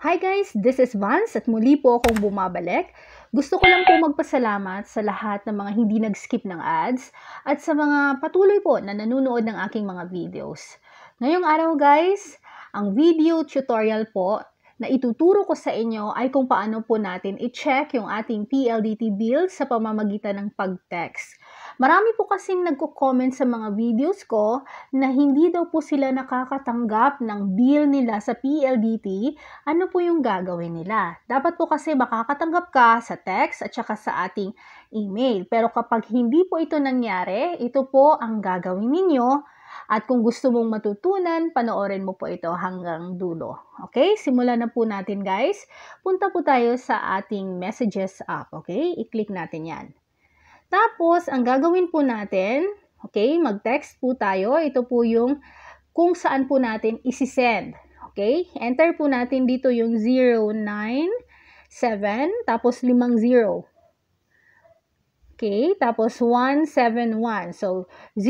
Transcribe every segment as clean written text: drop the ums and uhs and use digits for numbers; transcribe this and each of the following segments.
Hi guys, this is Vance at muli po akong bumabalik. Gusto ko lang po magpasalamat sa lahat ng mga hindi nag-skip ng ads at sa mga patuloy po na nanonood ng aking mga videos. Ngayong araw guys, ang video tutorial po na ituturo ko sa inyo ay kung paano po natin i-check yung ating PLDT bill sa pamamagitan ng pag-text. Marami po kasing nagko-comment sa mga videos ko na hindi daw po sila nakakatanggap ng bill nila sa PLDT. Ano po yung gagawin nila? Dapat po kasi makakatanggap ka sa text at saka sa ating email. Pero kapag hindi po ito nangyari, ito po ang gagawin ninyo. At kung gusto mong matutunan, panoorin mo po ito hanggang dulo. Okay? Simulan na po natin guys. Punta po tayo sa ating messages app. Okay? I-click natin yan. Tapos, ang gagawin po natin, okay, mag-text po tayo. Ito po yung kung saan po natin isi-send. Okay? Enter po natin dito yung 097, tapos 50. Okay? Tapos 171. So,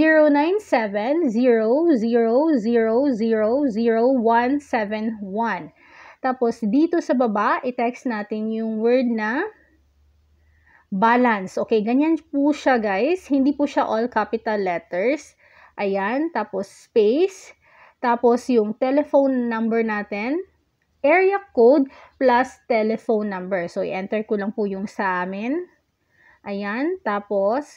097-000-00171. Tapos, dito sa baba, i-text natin yung word na balance. Okay, ganyan po siya guys. Hindi po siya all capital letters. Ayan, tapos space. Tapos yung telephone number natin. Area code plus telephone number. So, i-enter ko lang po yung sa amin. Ayan, tapos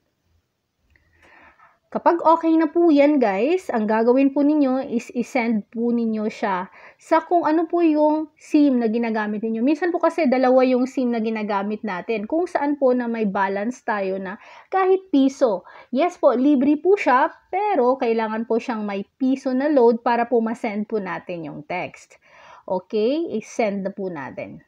kapag okay na po yan guys, ang gagawin po ninyo is i-send po ninyo siya sa kung ano po yung SIM na ginagamit ninyo. Minsan po kasi dalawa yung SIM na ginagamit natin. Kung saan po na may balance tayo na kahit piso. Yes po, libre po siya, pero kailangan po siyang may piso na load para po ma-send po natin yung text. Okay, i-send na po natin.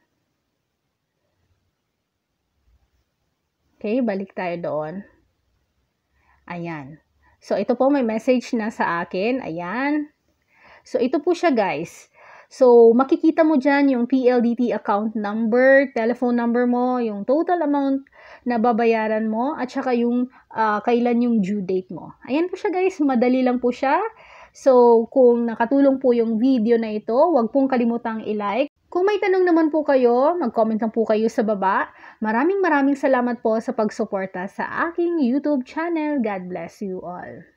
Okay, balik tayo doon. Ayan. So, ito po may message na sa akin. Ayan. So, ito po siya guys. So, makikita mo dyan yung PLDT account number, telephone number mo, yung total amount na babayaran mo, at saka yung kailan yung due date mo. Ayan po siya guys. Madali lang po siya. So, kung nakatulong po yung video na ito, huwag pong kalimutang i-like. Kung may tanong naman po kayo, mag-comment lang po kayo sa baba. Maraming salamat po sa pagsuporta sa aking YouTube channel. God bless you all.